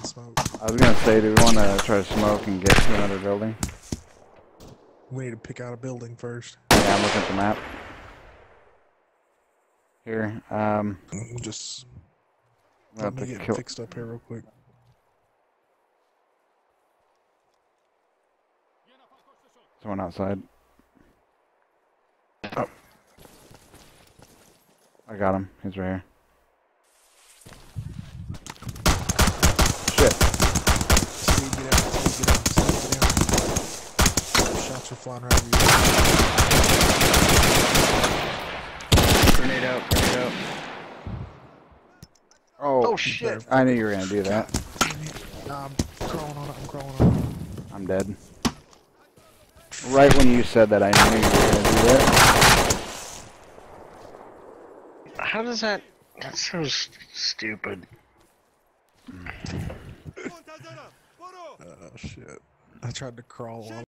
smoke. I was gonna say, do we want to try to smoke and get to another building? We need to pick out a building first. Yeah, I'm looking at the map. Here, Just I'm let about me to get kill. fixed up here real quick. Someone outside. Oh. I got him. He's right here. Shit. Steve, get out. Steve, get out. Steve, get out. Shots are flying around you. Grenade out, grenade out. Oh, Shit. I knew you were gonna do that. Nah, I'm crawling on it. I'm crawling on it. I'm dead. Right when you said that, I knew you were gonna do that. How does that... That's so stupid. Oh, shit. I tried to crawl on